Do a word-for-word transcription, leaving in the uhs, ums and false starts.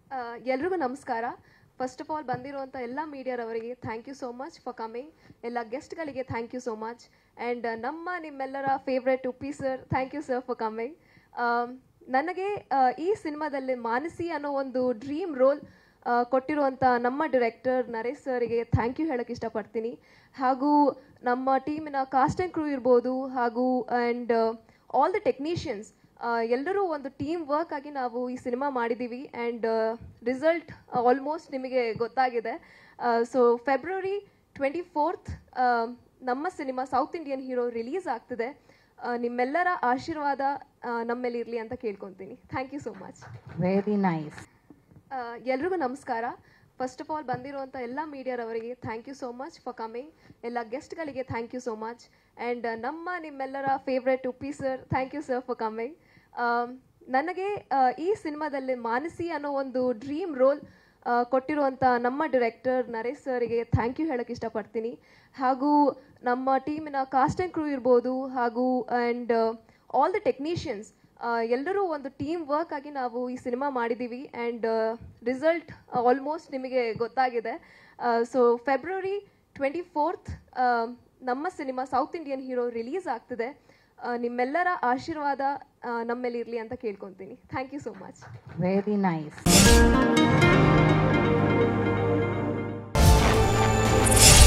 ಎಲ್ರಿಗೂ ನಮಸ್ಕಾರ. First of all ಬಂದಿರುವಂಥ ಎಲ್ಲ ಮೀಡಿಯಾರವರಿಗೆ thank you so much for coming. ಎಲ್ಲ ಗೆಸ್ಟ್ಗಳಿಗೆ thank you so much. And ನಮ್ಮ ನಿಮ್ಮೆಲ್ಲರ favourite Uppi sir, thank you sir for coming. ನನಗೆ ಈ ಸಿನಿಮಾದಲ್ಲಿ ಮಾನಸಿ ಅನ್ನೋ ಒಂದು ಡ್ರೀಮ್ ರೋಲ್ ಕೊಟ್ಟಿರುವಂಥ ನಮ್ಮ ಡೈರೆಕ್ಟರ್ ನರೇಶ್ ಸರ್ಗೆ ಥ್ಯಾಂಕ್ ಯು ಹೇಳೋಕ್ಕೆ ಇಷ್ಟಪಡ್ತೀನಿ. ಹಾಗೂ ನಮ್ಮ ಟೀಮಿನ ಕಾಸ್ಟ್ ಆ್ಯಂಡ್ ಕ್ರೂ ಇರ್ಬೋದು, ಹಾಗೂ ಆ್ಯಂಡ್ ಆಲ್ ದ ಟೆಕ್ನಿಷಿಯನ್ಸ್ ಎಲ್ಲರೂ ಒಂದು ಟೀಮ್ ವರ್ಕ್ ಆಗಿ ನಾವು ಈ ಸಿನಿಮಾ ಮಾಡಿದ್ದೀವಿ. ಆ್ಯಂಡ್ ರಿಸಲ್ಟ್ ಆಲ್ಮೋಸ್ಟ್ ನಿಮಗೆ ಗೊತ್ತಾಗಿದೆ. ಸೊ ಫೆಬ್ರವರಿ ಟ್ವೆಂಟಿ ಫೋರ್ತ್ ನಮ್ಮ cinema south Indian hero release ಆಗ್ತಿದೆ. ನಿಮ್ಮೆಲ್ಲರ ಆಶೀರ್ವಾದ ನಮ್ಮ ಮೇಲೆ ಇರಲಿ ಅಂತ ಕೇಳ್ಕೊತೀನಿ. Thank you so much. Very nice. ಎಲ್ರಿಗೂ ನಮಸ್ಕಾರ. ಫಸ್ಟ್ ಆಫ್ ಆಲ್ ಬಂದಿರುವಂಥ ಎಲ್ಲ ಮೀಡಿಯಾರವರಿಗೆ thank you so much for coming. ಎಲ್ಲ ಗೆಸ್ಟ್ಗಳಿಗೆ thank you so much. And ನಮ್ಮ ನಿಮ್ಮೆಲ್ಲರ favourite Uppi sir, thank you sir for coming. ನನಗೆ ಈ ಸಿನಿಮಾದಲ್ಲಿ ಮಾನಸಿ ಅನ್ನೋ ಒಂದು ಡ್ರೀಮ್ ರೋಲ್ ಕೊಟ್ಟಿರುವಂಥ ನಮ್ಮ ಡೈರೆಕ್ಟರ್ ನರೇಶ್ ಸರ್ಗೆ ಥ್ಯಾಂಕ್ ಯು ಹೇಳೋಕ್ಕೆ ಇಷ್ಟಪಡ್ತೀನಿ. ಹಾಗೂ ನಮ್ಮ ಟೀಮಿನ ಕಾಸ್ಟ್ ಆ್ಯಂಡ್ ಕ್ರೂ ಇರ್ಬೋದು, ಹಾಗೂ ಆ್ಯಂಡ್ ಆಲ್ ದ ಟೆಕ್ನಿಷಿಯನ್ಸ್ ಎಲ್ಲರೂ ಒಂದು ಟೀಮ್ ವರ್ಕ್ ಆಗಿ ನಾವು ಈ ಸಿನಿಮಾ ಮಾಡಿದ್ದೀವಿ. ಆ್ಯಂಡ್ ರಿಸಲ್ಟ್ ಆಲ್ಮೋಸ್ಟ್ ನಿಮಗೆ ಗೊತ್ತಾಗಿದೆ. ಸೊ ಫೆಬ್ರವರಿ ಟ್ವೆಂಟಿ ಫೋರ್ತ್ ನಮ್ಮ cinema south Indian hero release ಆಗ್ತಿದೆ. ನಿಮ್ಮೆಲ್ಲರ ಆಶೀರ್ವಾದ ನಮ್ಮ ಮೇಲೆ ಇರಲಿ ಅಂತ ಕೇಳ್ಕೊತೀನಿ. Thank you so much. Very nice.